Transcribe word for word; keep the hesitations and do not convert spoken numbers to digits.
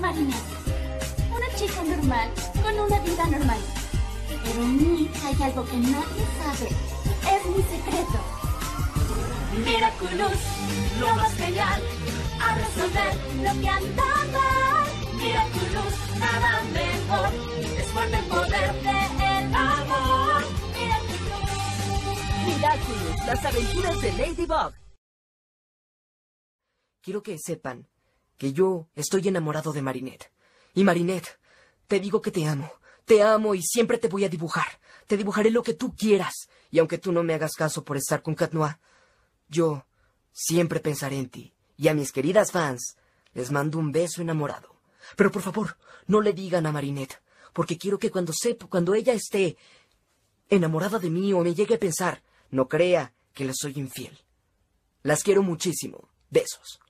Marinette. Una chica normal, con una vida normal. Pero en mí hay algo que nadie sabe. Es mi secreto. Miraculous, lo más genial, a resolver lo que anda mal. Miraculous, nada mejor, es fuerte el poder del amor. Miraculous. Miraculous, las aventuras de Ladybug. Quiero que sepan que yo estoy enamorado de Marinette. Y Marinette, te digo que te amo. Te amo y siempre te voy a dibujar. Te dibujaré lo que tú quieras. Y aunque tú no me hagas caso por estar con Cat Noir, yo siempre pensaré en ti. Y a mis queridas fans, les mando un beso enamorado. Pero por favor, no le digan a Marinette, porque quiero que cuando sepa, cuando ella esté enamorada de mí o me llegue a pensar, no crea que le soy infiel. Las quiero muchísimo. Besos.